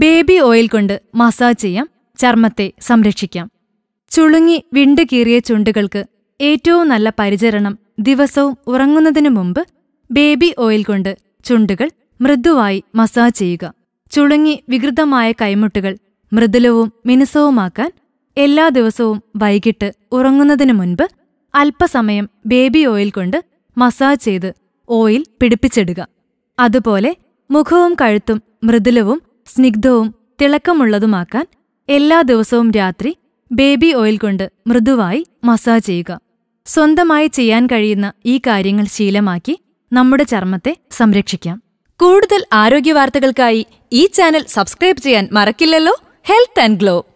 Baby oil കൊണ്ട് massage ചെയ്യാം, ചർമ്മത്തെ സംരക്ഷിക്കാം. ചുളുങ്ങി വിണ്ടുകീറിയ ചുണ്ടുകൾക്ക് ഏറ്റവും നല്ല പരിചരണം ദിവസവും ഉറങ്ങുന്നതിനു മുമ്പ് ബേബി ഓയിൽ കൊണ്ട് ചുണ്ടുകൾ മൃദുവായി മസാജ് ചെയ്യുക. ചുളുങ്ങി വികൃതമായ കൈമുട്ടുകൾ മൃദുലവും മിനുസവുമാക്കാൻ എല്ലാ ദിവസവും വൈകിട്ട് ഉറങ്ങുന്നതിനു മുൻപ് അല്പസമയം ബേബി ഓയിൽ കൊണ്ട് മസാജ് ചെയ്ത് ഓയിൽ പിടിപ്പിച്ചിടുക. അതുപോലെ മുഖവും കഴുത്തും മൃദുലവും സ്നിഗ്ധവും തിളക്കമുള്ളതുമാക്കാൻ എല്ലാ ദിവസവും രാത്രി ബേബി ഓയിൽ കൊണ്ട് മൃദുവായി മസാജ് ചെയ്യുക. സ്വന്തമായി ചെയ്യാൻ കഴിയുന്ന ഈ കാര്യങ്ങൾ ശീലമാക്കി നമ്മുടെ ചർമ്മത്തെ സംരക്ഷിക്കാം. കൂടുതൽ ആരോഗ്യവാർത്തകൾക്കായി ഈ ചാനൽ സബ്സ്ക്രൈബ് ചെയ്യാൻ മറക്കില്ലല്ലോ. Health and glow.